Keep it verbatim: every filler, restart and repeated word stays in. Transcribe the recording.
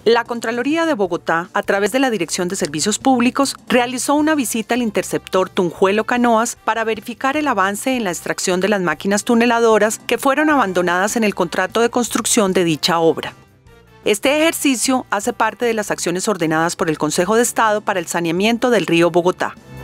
La Contraloría de Bogotá, a través de la Dirección de Servicios Públicos, realizó una visita al interceptor Tunjuelo-Canoas para verificar el avance en la extracción de las máquinas tuneladoras que fueron abandonadas en el contrato de construcción de dicha obra. Este ejercicio hace parte de las acciones ordenadas por el Consejo de Estado para el saneamiento del río Bogotá.